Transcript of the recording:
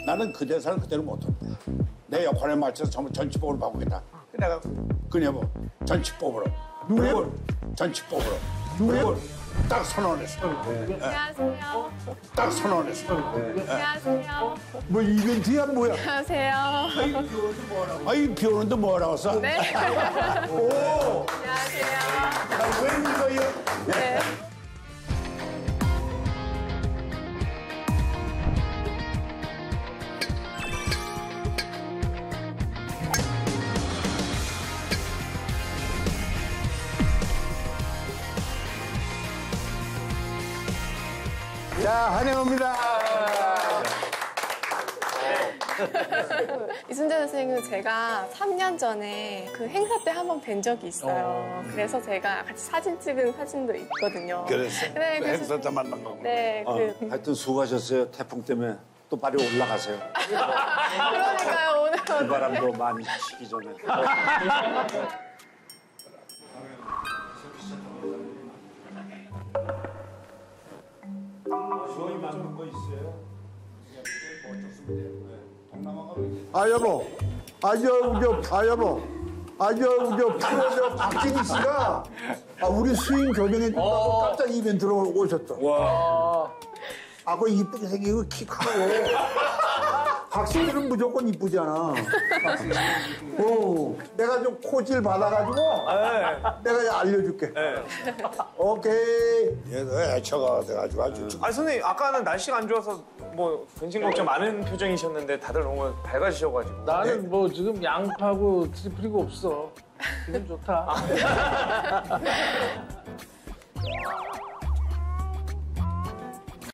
나는 그 대사를 그대로 못한다. 내 역할에 맞춰서 전부 전치법으로 바꾸겠다. 내가 그녀 전치법으로. 누구요? 전치법으로. 누구요? 딱 선언했어. 안녕하세요. 딱 선언했어. 안녕하세요. 뭐 이벤트야 뭐야? 안녕하세요. 아이 비 오는데 뭐라고 써? 네. 오. 안녕하세요. 왜 이거요? 네. 자, 환영합니다. 이순재 선생님은 제가 3년 전에 그 행사 때 한 번 뵌 적이 있어요. 그래서 제가 같이 사진 찍은 사진도 있거든요. 그랬어? 네, 그 행사 때 만난 거고. 네, 하여튼 수고하셨어요. 태풍 때문에 또 빨리 올라가세요. 그러니까요, 오늘. 그 바람도 많이 치기 전에. 아 여보, 여보, 박진희 씨가 우리 수인 교정해 준다고 깜짝 이벤트로 오셨어. 와. 그 이쁘게 생기고 키 크고. 박신들은 무조건 이쁘잖아. 내가 좀 코질 받아가지고 내가 알려줄게. 오케이. 얘도 애처가 돼가지고 아주. 아니 선생님 아까는 날씨가 안 좋아서 뭐 근심 걱정 많은 표정이셨는데 다들 너무 밝아지셔가지고. 나는 뭐 지금 양파고 트리플이고 없어. 기분 좋다.